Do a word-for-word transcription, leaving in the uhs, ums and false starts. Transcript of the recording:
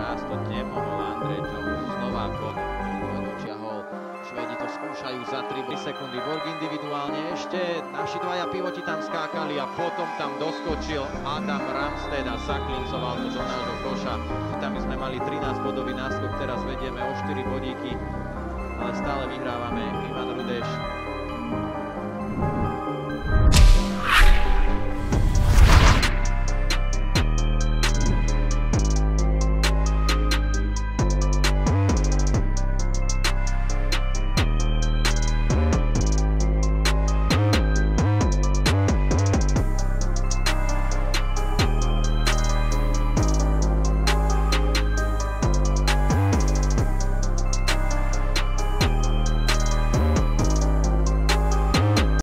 raz to nemohol Andrej Jones znova dočiahol. Švédi to skúšajú za tri sekundy. Borg individuálne ešte. Naši dvaja pivoti tam skákali a potom tam doskočil Adam Ramsted a zaklincoval to do nášho koša. Tam my sme mali trinásť bodový náskok, teraz vedieme o štyri bodíky, ale stále vyhrávame. Ivan Rudeš